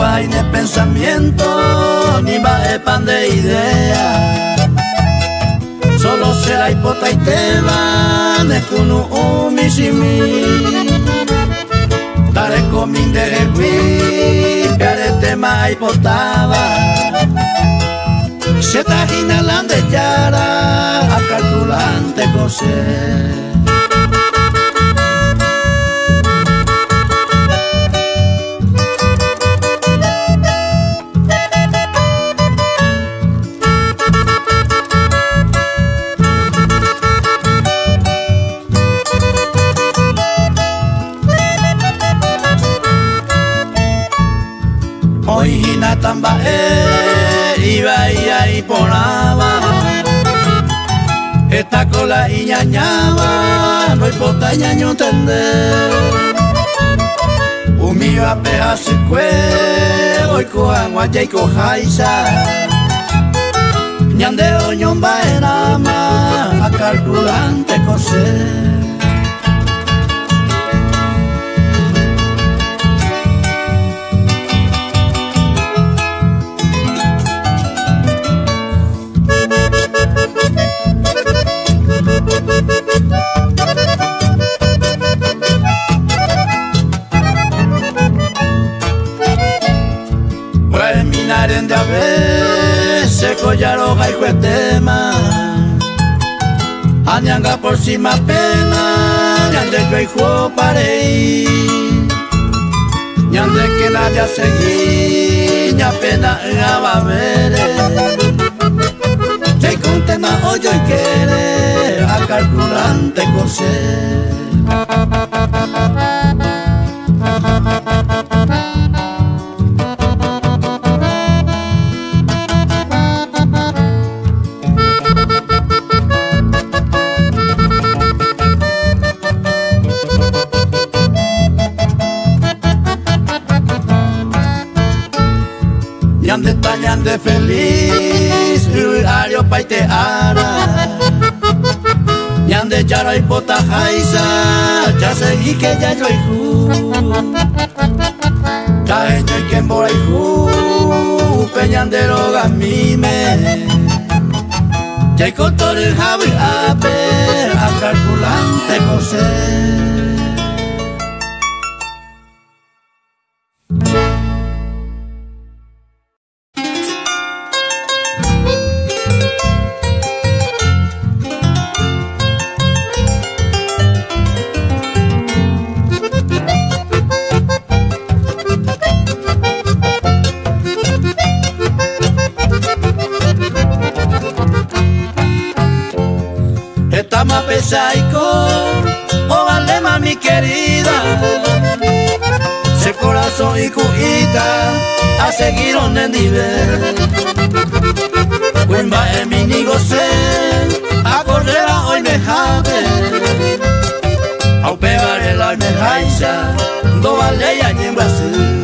guay de pensamiento, ni va de pan de idea. Solo será hipota y tema, de kunu umishimi. Tare comin de gui, piare tema hipotaba. Se tajina lande yara, a calculante cose. Hoy hina tambae, iba y ponaba. Esta cola y ñañaba, no hay pota ñaño tender. Umío a peja se cue, hoy cojan guaya y cojaisa. Ñande oñón baenama, a calculante coser. De ave se collaro gaico tema añanga por cima pena ñande yo hijo parei ñande que nadie seguí ña pena va a ver que contena hoyo y quiere a calculante coser. Ñande ta ñande feliz, ario paite ara. Ñande yaro y pota jaisa, ya seguí que ya yo hijo. Ya hecho y que embora hijo, peñandero gamime. Ya hay cotor el javi ape, a calculante coser. Estamos pesaico, o valema mi querida. Se corazón y cuita, a seguir donde nivel. Cuimba en mi nigoce, a correr a hoy me jade. A pegar el hoy me jaisa, do vale ya en Brasil.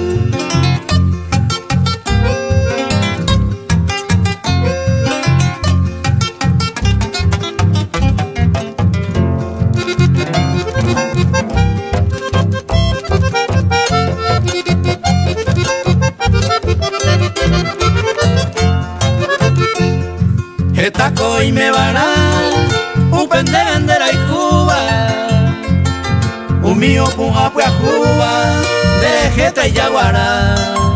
Taco y me van a un pendendera y Cuba, un mío pun apue a Cuba, de Jeta y Yaguará.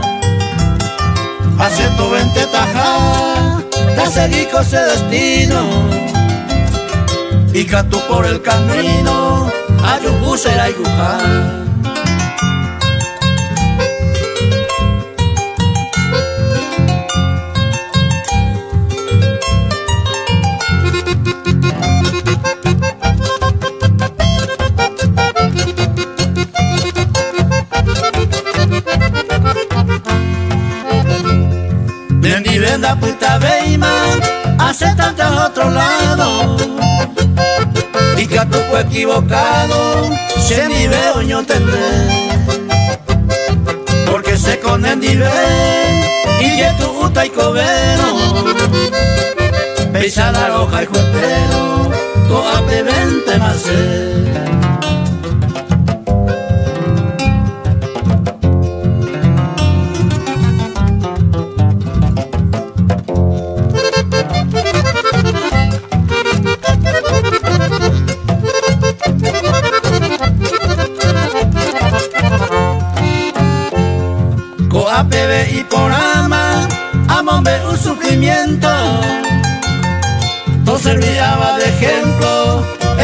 A 120 tajá, te seguí con ese destino, y que tú por el camino, a Yubu será y Gujá. Ni venda puta veima, hace tantos otros lados. Y que tú fue equivocado, se ni veo yo tendré. Porque se con el nivel, y que tú uta y cobero. Pisa la roja y juepero, toa de 20 más.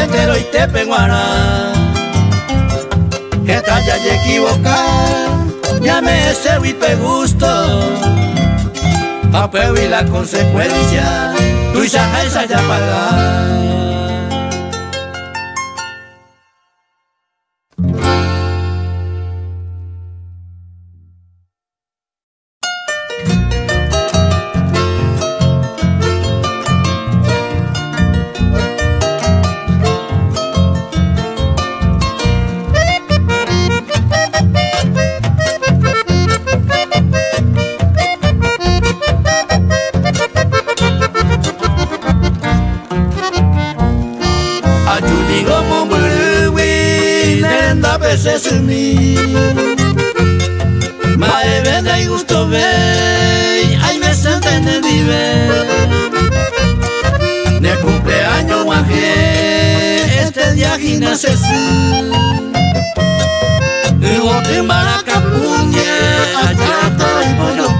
peñandero y te peguara. Que te haya equivocado, ya me ese y te gustó. Papel y la consecuencia, tú y esa ya pagar. Sesumi Mae venda y gusto ve ay me sienten en nivel de cumpleaños guaje este día nace y bote maracapuñe allá y pollo.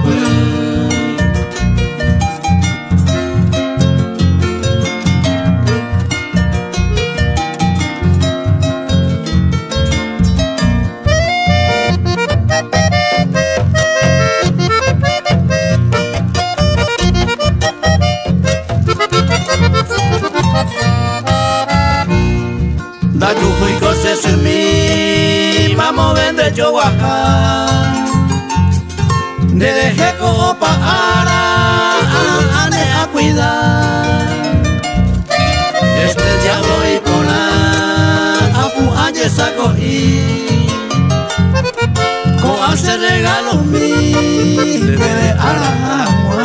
Da yujo y cosas en mí, vamos vende yo guaja. De deje como pa ane a cuidar. Este diablo y pola, apu aye saco y co hace regalo mi, debe a la agua.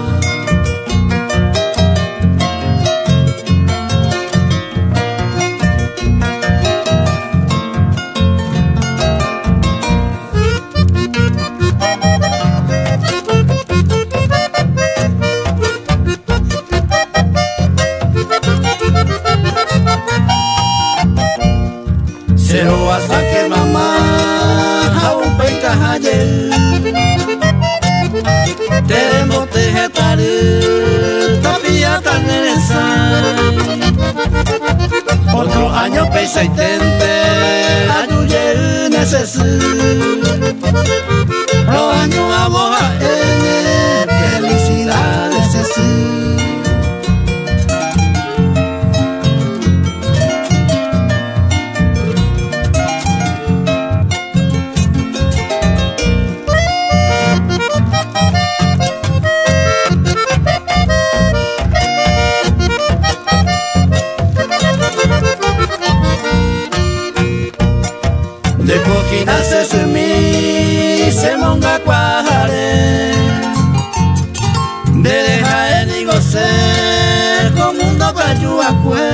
Cero hasta que mamá aún peita ayer tenemos tejetare tapia tan nereza otro año pesa y tente ayuye necesito los años a boja felicidades necesito. De cojinarse su mi se monga cuajare de dejar el goce como un dopayu acue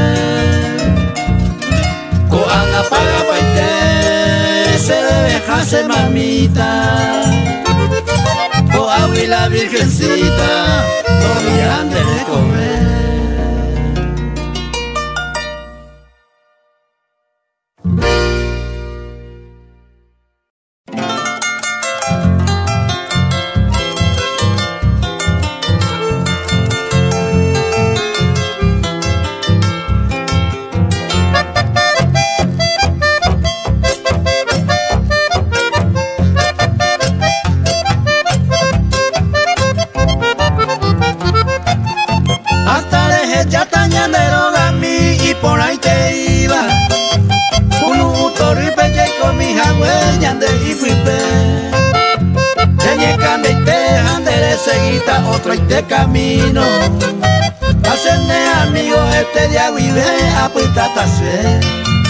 coanga paga paite se debe dejarse mamita coa y la virgencita todavía han de comer. Ya tañandero gami y por ahí te iba un utor y peche con mi jagüe yande y flipe teñe cambia y te andere seguita otro y te camino hacerme amigo este día vive a puitatase.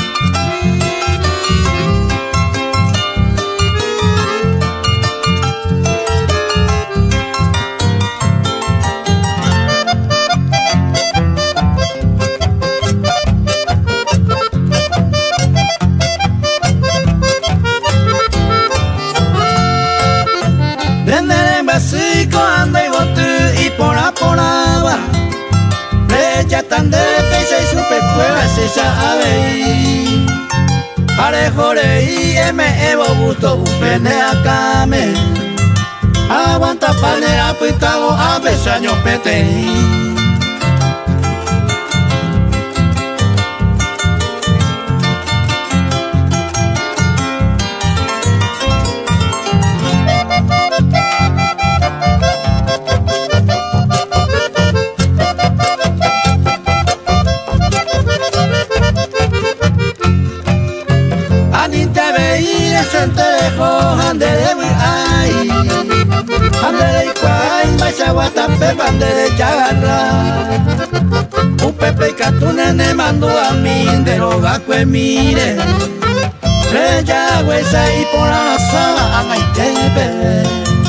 Ando y bote y por agua ya tan de pesa y super fuera se sabe parejore y me evo gusto upene acá me aguanta pane apitado a besaño pete pepe catunene mando a mí de roga que mire Reya huesa y por la sala a tepe.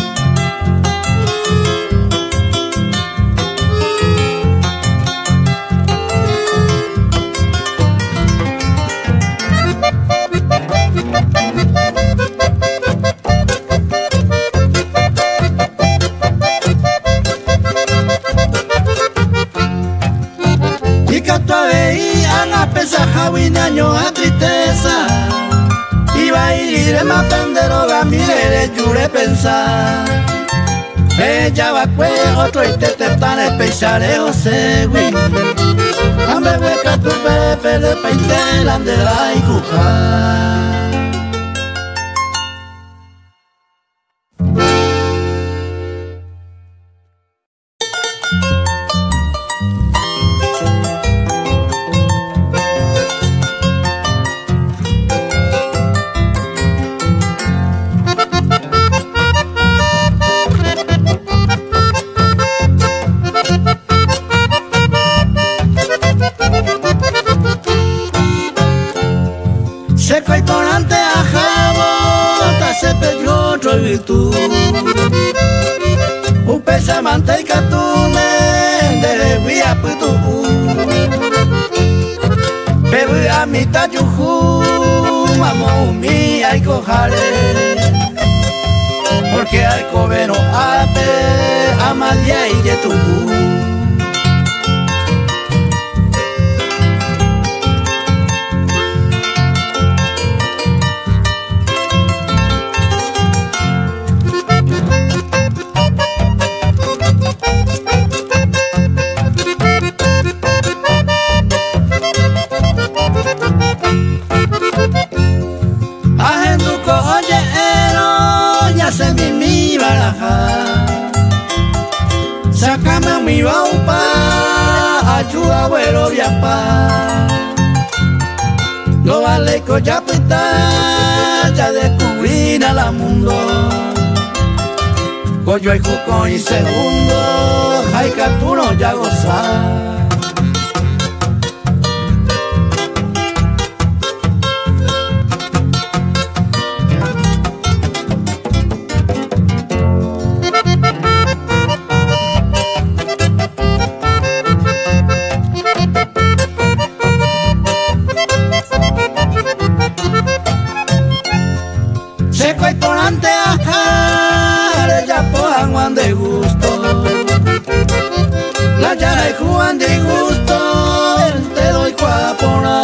Año a tristeza iba a ir de más pendero gamire jure pensar ella va pues otro y te tan especiales o segui ambe hueca tu pepe de peinte ande la y cujar. Upesa manteca tune de huia putu Bebe a mitad yuju Mamo mi ay cojare Porque al coveno ape Amalia y de tu Sácame mi baupa, ayuda abuelo viapa. No vale coya pita, ya descubrí a la mundo. Coyo y juco y segundo, hay catuno ya gozar. De gusto, la llana y Juan de gusto, te doy cuapona.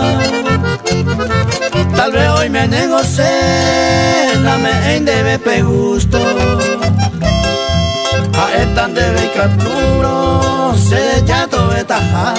Tal vez hoy me negocié, no me debe pe gusto. A estan de capturo, se ya todo taja.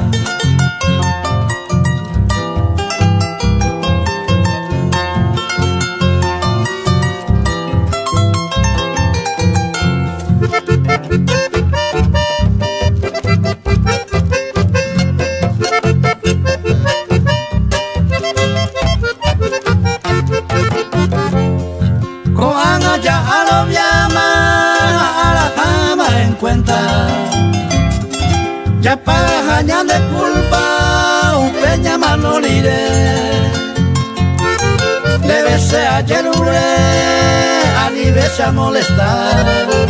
Ya pajaña de culpa, un peña manolire. Debe ser ayer a nivel se a molestar.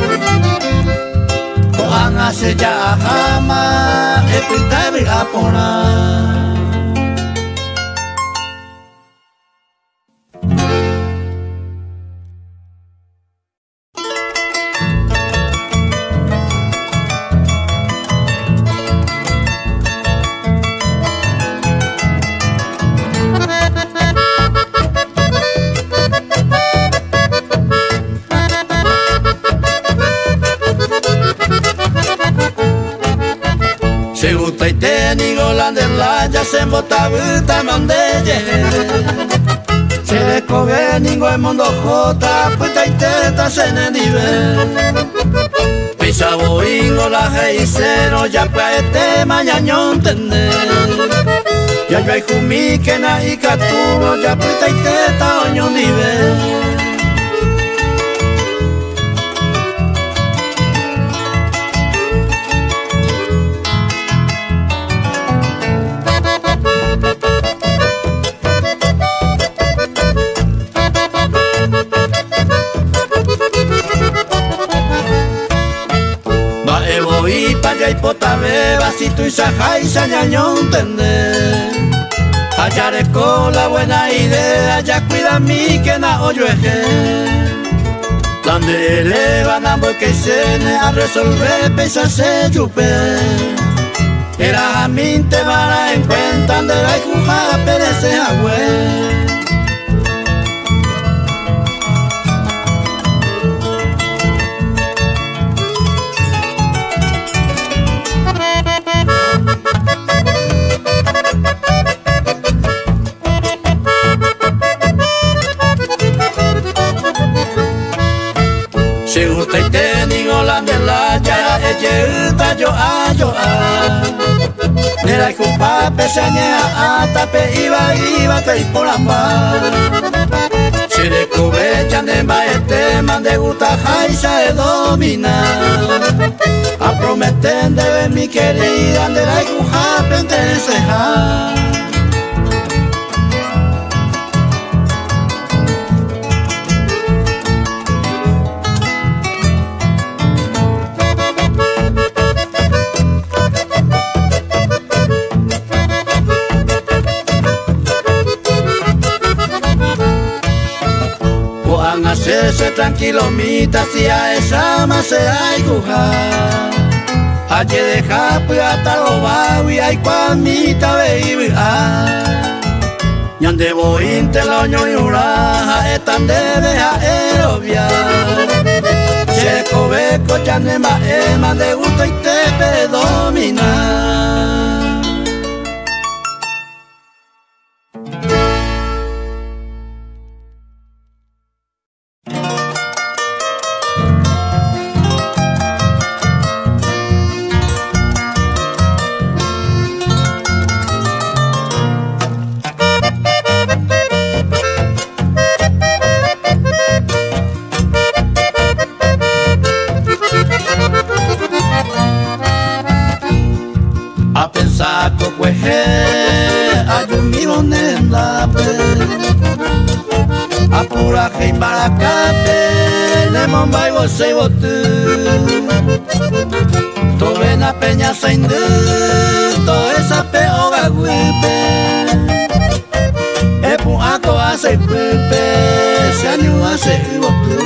Cojan hace ya jamás, el a poner. Se gusta y te nigo la de la ya se embota vuelta mandelle. Se descoge ningo el mundo jota puta y teta se ne nivel. Pisa boingo la geisero ya pues este mañana entender. Ya yo hay jumi que na y caturo ya puta y teta oño nivel. ya no entender. Hallaré con la buena idea, ya cuida mi que na oyeje. Donde le van a que se ne a resolver pesa se chupe. Era a mí te van a encuentrar de la juja perece agüe. Si usted tiene Holanda la ya ella yo a Nera culpa peseña a tape iba te por la paz. Si le cubrechan de maete man de gusta jaisa de dominar. A prometen de ver mi querida de la cuja penteseja. Hacerse tranquilo mita si a esa más se hay cuja. Allí deja pues hasta lo bajo y hay cuamita baby Ñande voy inte lo ñoñura están debe a aeroviar. Se cobeco ya ne ma ema de gusto y te predomina. A pensar que cueje ayumido nendape apura que imbaracape le mombai você botu to ven a peña sainde to esa peo gaguipe e pu ako hace pepe se año hace botu.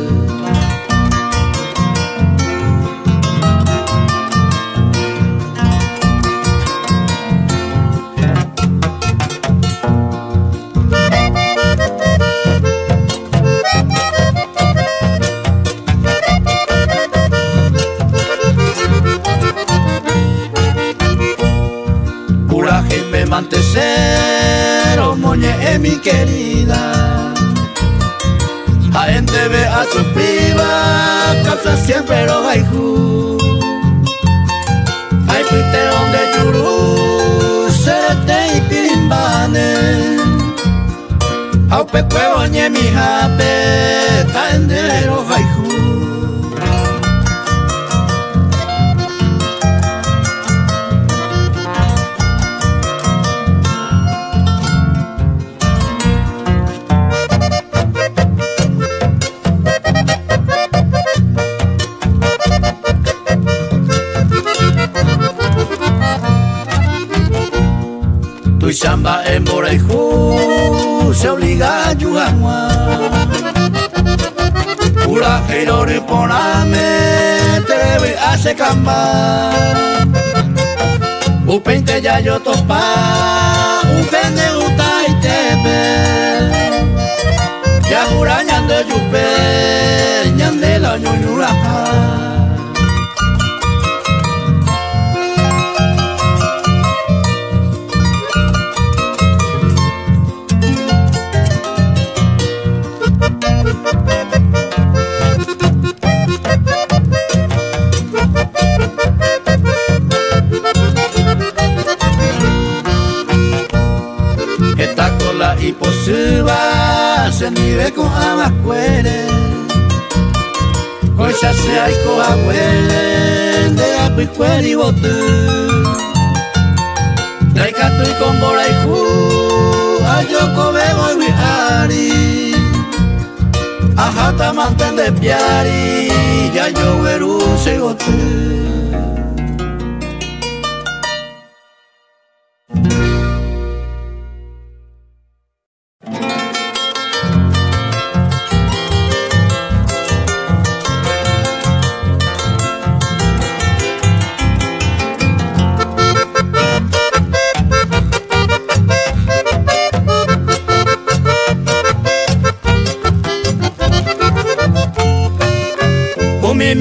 Mantecero, moñe mi querida. A gente ve a su piba, causa siempre lo baijú. Hay piteón de yurú, serete y pimbane. Au pepe moñe mi jape, taendero baijú. Tu samba en Boraijú se obliga a Yugamua. Pura girori poname te debe hace cambar. Upente ya yo topa, upende uta y tepe. Ya jura ñande yupe, ñande la ñuñuraja. Y posiba se nive con amascuere Coisa se hay coahuele de apicuere y botu Traicatu y con boraijú ayoko bebo y viari Ajata manten de piari ya yo veru se gotu.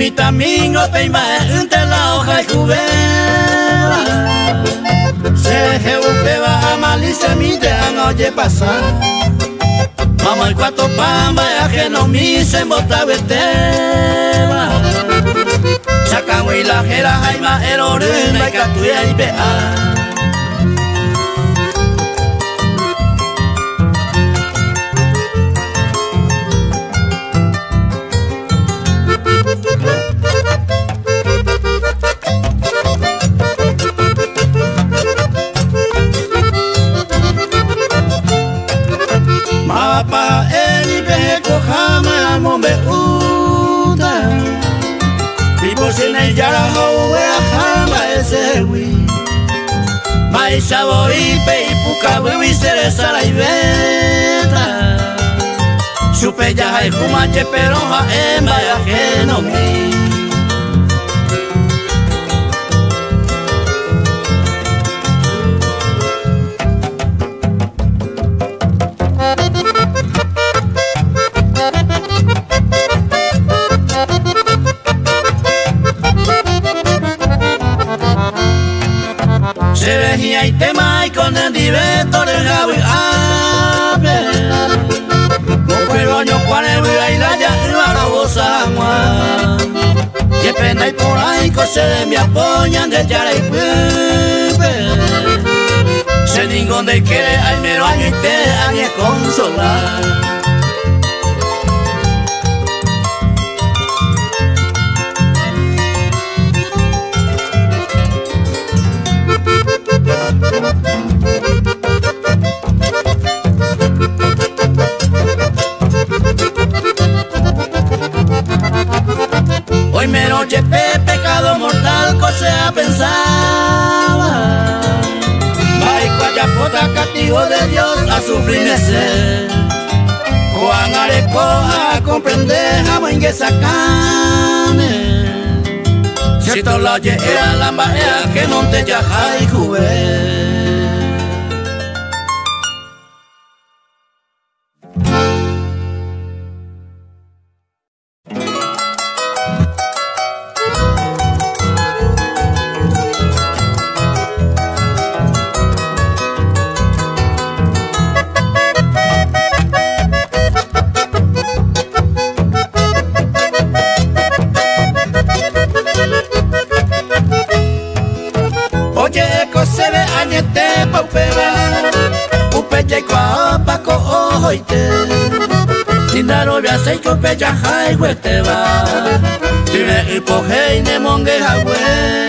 mi tamingo peima entre la hoja y jubela. Se jeupeba a malicia mi te anoche pasar. Vamos al cuarto pamba ya que no me se embota beteba. Sacan y la jera jaima el orina y catuya y pea. Mapa el peco jama mombe uta. People sin el yara hoe jama ese wi. Mai saboi pe puka wi sere sala y veta. Supe ya hay fumache pero ja emba ya que no mi. Se veía y tema y con el director del Javi Ape. Con peroño cuanevo y la ya no lo gozamos. Que pena y por ahí cose de mi apoyan de yara y pupe. Se ningún de quiere al mero año y te añe consolar. Hoy me noche pecado mortal cosa pensaba. Vai cuayapota castigo de Dios a sufrir ese. Juan areco a comprender jamás que sacame. Si todo lo era la marea que no te yaja y jugué. Se ve añete paupeba, upe ya kwa paco ojoite. Tinda novia se cope ya jai hueteba. Tire hipoje ne monge jagüe.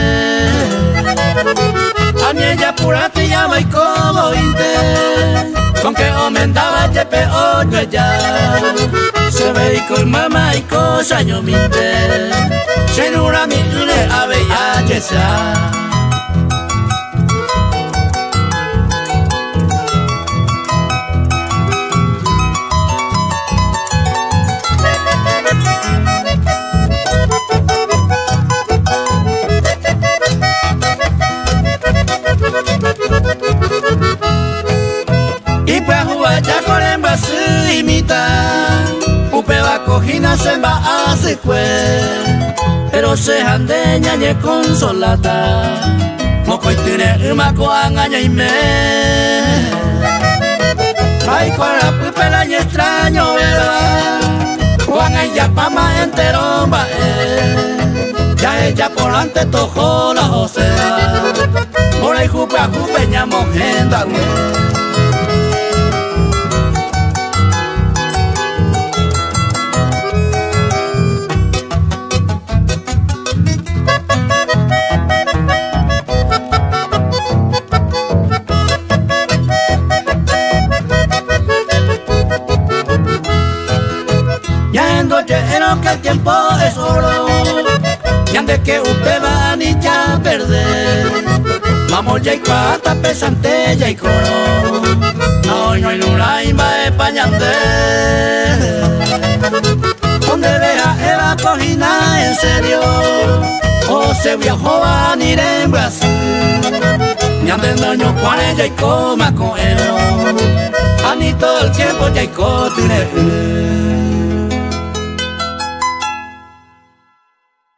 A mi ella pura te llama y como inte. Con que aumentaba yepe oye ya. Se ve y con mamá y cosa yo minte. Se nura mi le ave ya yesa. Y pues jugar ya con envase imita. Upe va cojina se va a secue. Pero se jandeña ñe consolata. Moco y tiene uma coangaña y me. Ay con la pupe la ñe extraño verá. Juan ella pama entero va ya ella por ante tojo la josea. Por ahí jupe a jupe ña mojenda güey. Que el tiempo es oro y ande que usted va a ni ya perder. Vamos ya y cuata pesante ya y coro. No hay luna y va españande. Donde vea Eva cojina en serio. O se viajó a ni en Brasil. Y ande doño Juan ya y coma con él. A ni todo el tiempo ya y cotine.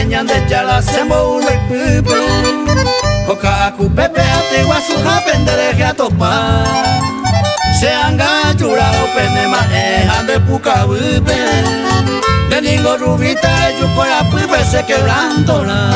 peñan de chala sembo uno y pupe Coca acu pepe ate guasu japendere a topa Se anga churao penema ande puka bupe De ningo rubita yo con la pupe se quebrándola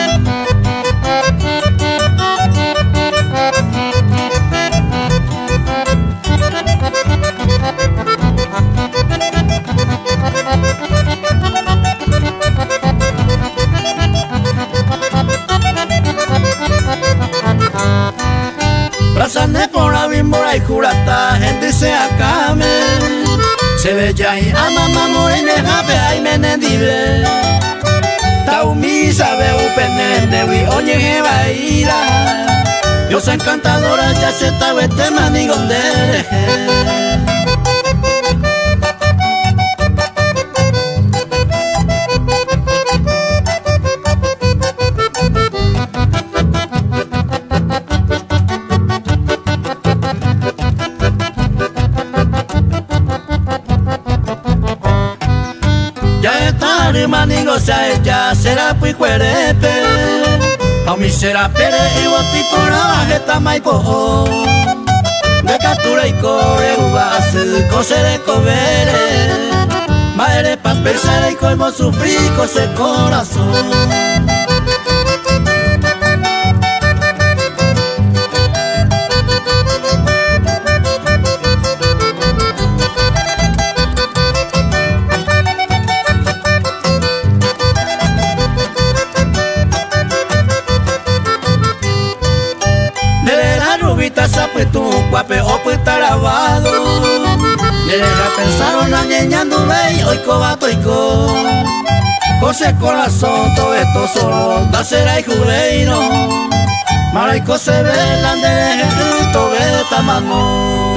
Razane por la bimbora y jurata, gente se acame Se ve ya y ama mamorine jabe ay menendive Taumi sabe upenende wi oñe jebaira Dios encantadora ya se tabe tema ni gondere Maningo sea ella será pui cuerepe A mi será pere y boti por abajeta maipo De captura y core uvase cose de covere Madre pa' pensar y como sufrir cose corazón tu guape o pues tarabado Le deja pensar una ñeña nube hoy cobato y Cose corazón todo esto solo da será y jubeiro Maraico se ve la de todo esta mano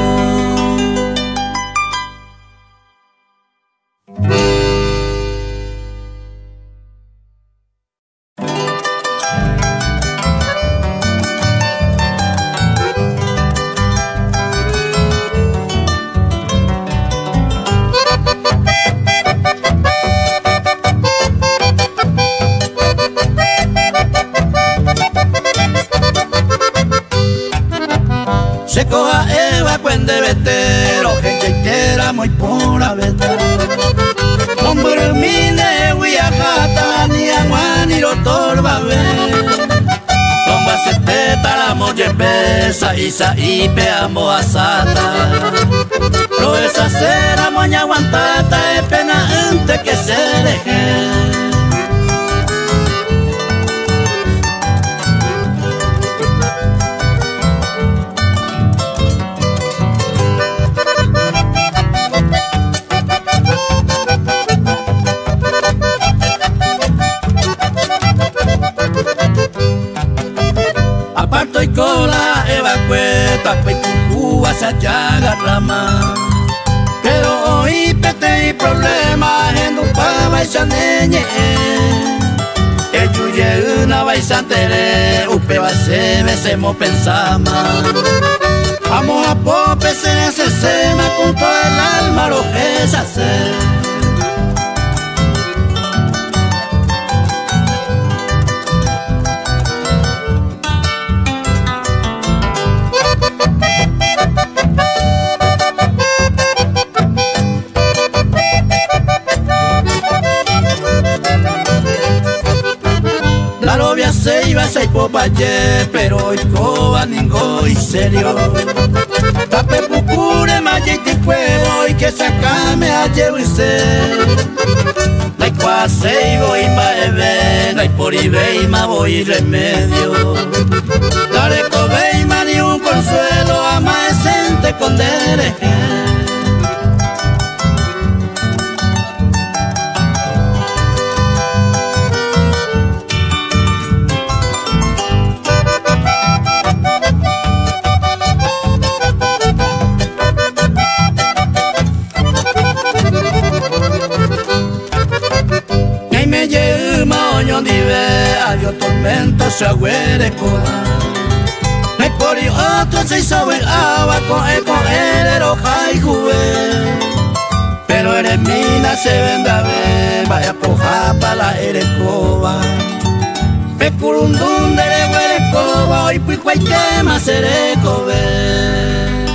Se coja Eva cuende vetero, gente entera muy pura verdad. Hombre mine huiajata ni agua ni lo torba ver. Tomba se teta la molle pesa isa y peamo asata. Lo esa cera moña aguantata es pena antes que se deje. Aparto y cola evacueta pe cucuba se allaga rama pero hoy pete y problemas en un pa baisaneñe que yuye una baisantere upe base besemos pensama vamos a pope se sema con todo el alma lo que se hace. La novia se iba a ser popaye, pero hoy coba ningo y serio. Tape pucure mayiti cuevo y que sacame a llevarse. La icua se iba y maeve, la por ibe y ma voy remedio. La recobe y ma ni un consuelo, ama esente con dereje. Adiós tormento se agüere coa. No hay por y otro se hizo el agua con el roja y juve. Pero eres mina se venda a ver, vaya poja para la Erecoba Pecurundun de Erecoba hoy Picuaitema Serecobe.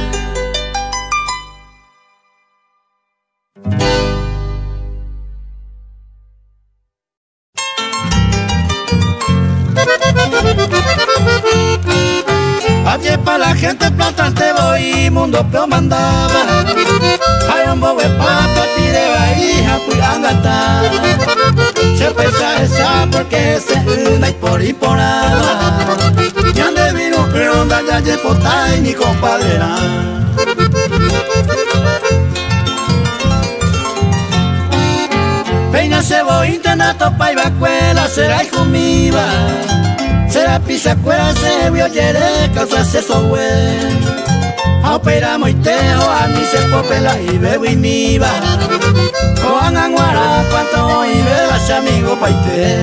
Ayer para la gente plantante voy mundo pero mandaba hay un bobe papa pide bahía pues angata se pesa esa porque se una y por nada ya de vino pero anda ya yepota y ni compadrera peina se voy internato pa y vacuela será hijo mío será pisa cuera se vio yere causa se sohue a opera moiteo a mí se popela y bebo y mi va coan anguara cuanto y bebas amigo paite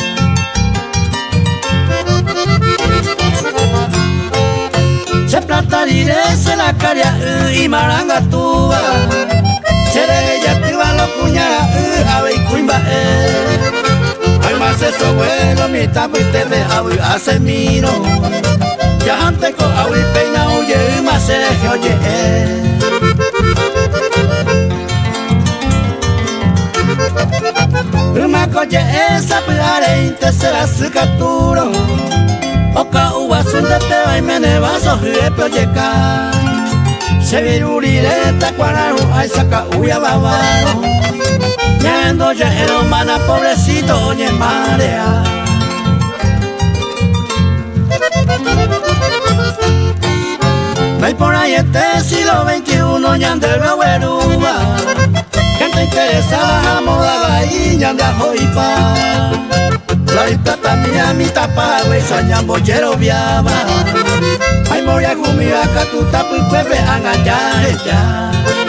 se plata diré se la caria y maranga tuba seré ella tiba lo puñara a ve cuimba hay más eso bueno, mi tapo y te de abu hace miro. Ya antes con abu y peina huye y más se oye. Uma coye esa pegare inte será su capturo. Oka uva sunde te va y me neva sohue proyecta. Se virurire tacuararu ay saca uya babaro. Yendo ya hermana pobrecito oye marea no hay por ahí este siglo XXI ñandero hueruba gente interesada moda y ñanda joipa la ita también mi tapa güey sañambo yero viaba ay moria gumia catuta pues pepe angaya ella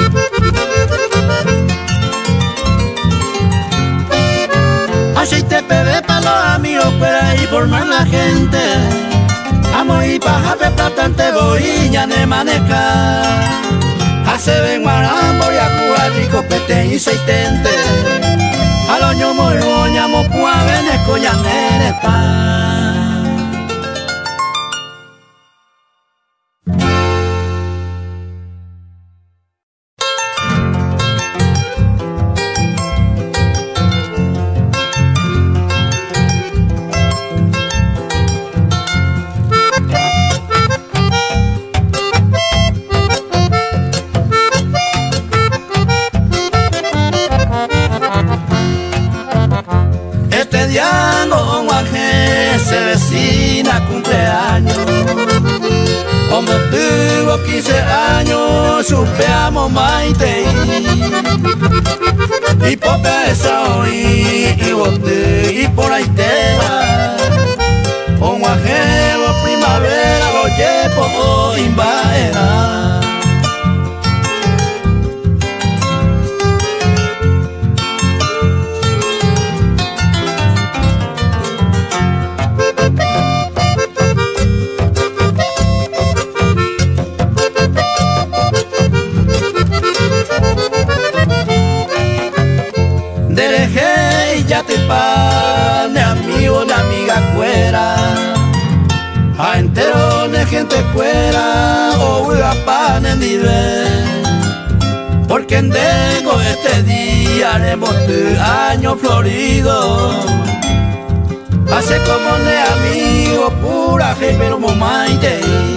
aceite bebé pa' los amigos fuera y formar la gente amo y paja de platante voy ya ne maneca hace ven marambo y acuja rico pete y seitente a los ñomos y boñamos pua veneco ya nereta. Se vecina cumpleaños como tuvo 15 años supeamos maite y popea esa oí y bote y por ahí te va un guajero primavera lo llevo invaera. De amigo, de amiga cuera, a entero de gente cuera, o huiga pan en nivel, porque en Dengo este día haremos tu año florido, hace como de amigo pura gente pero momaite.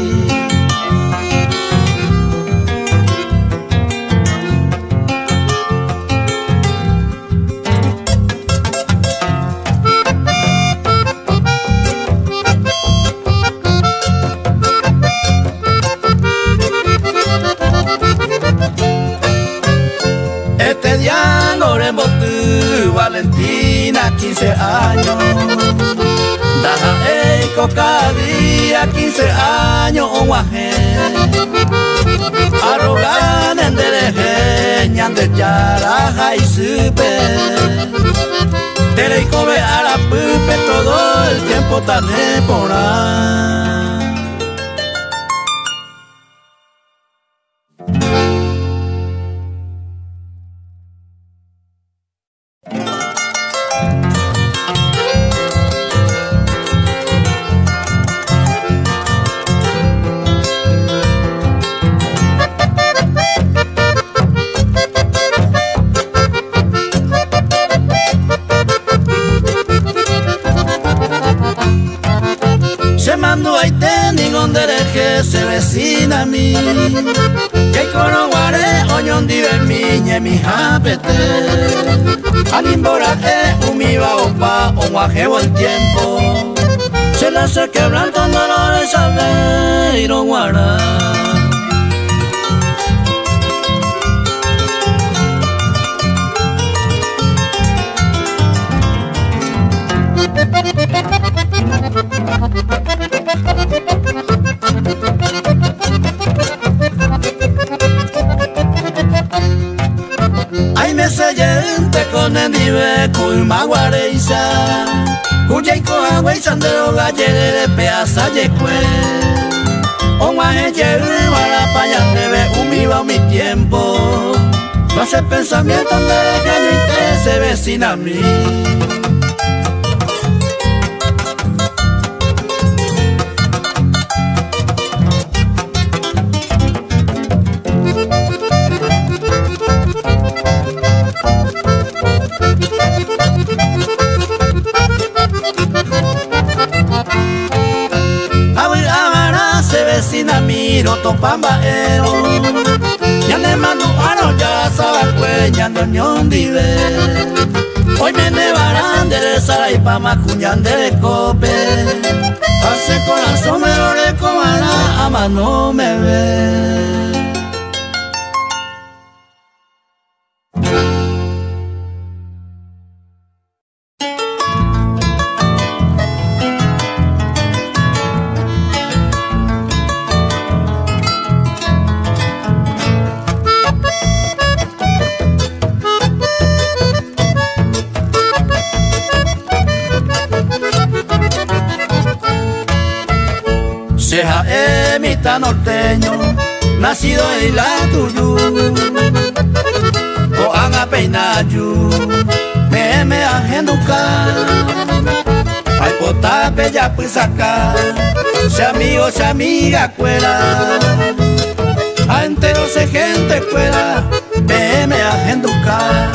Este día no le tu Valentina 15 años. Daja eco cada día 15 años o guaje. Arrogan en dereje, ñande yaraja y supe. Dereco ve a la pupe todo el tiempo tan temporal. vecina mi que kono guare oñon dive miñe mi japete animbora umiba opa o guajebo el tiempo se la sé quebrantando dolores a ver y no guara. Ay me sellente con el nive culmaguareisa Cuyay coja güey sandero gallere de peaza yecue O guaje yeru a la paya debe humiva mi tiempo No hace pensamiento de que yo y te se vecina a mí. Vecina miro topambaero ya ne mando ano ya saba cueña no ñondive hoy me nevarán de sara y pa macuñan de cope hace corazón me lo recomará ama no me ve. Seja mitad norteño, nacido en la Tuyú, o anga peinayu, me ajenduca, ay pota bella pues acá, se amigo, se amiga cuera, a entero se gente cuera, me ajenduca.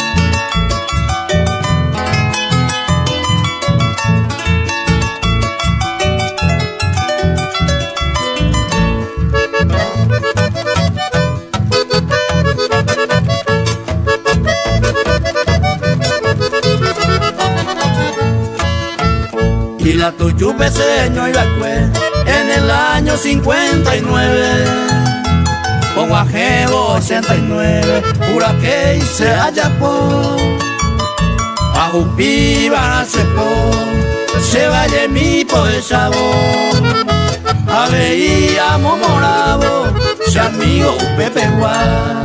Y la Tuyú peseño y la cue en el año 59 con guajebo 69 pura que hice allá por a Jupi van a se vaya mi por el sabor a veíamos morado se amigo Pepe Guá.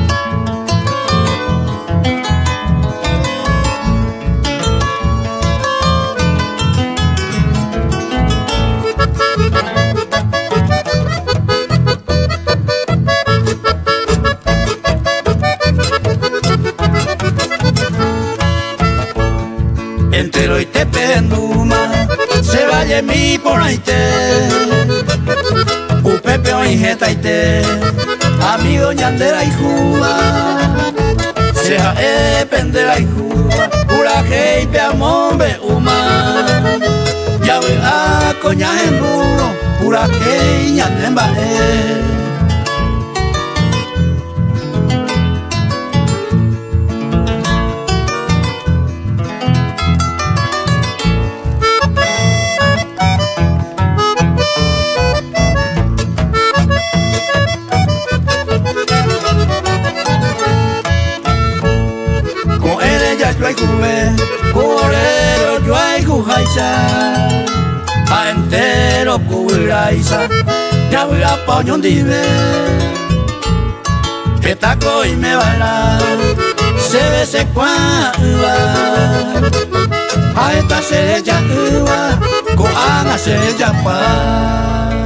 Entero y te penduma, se vaya mi por ahí te, Pepe o injeta y te, amigo ñandera y juba, seja pendera y juba, pura que y peamombe uma, ya ve a coña en duro, pura que y ñandemba yo hay cube, corero yo hay cujaisa, a entero cubiraisa, ya voy a pañón dive, que taco y me baila, se ve se cuava, a esta se ella uva, coana se ella pa.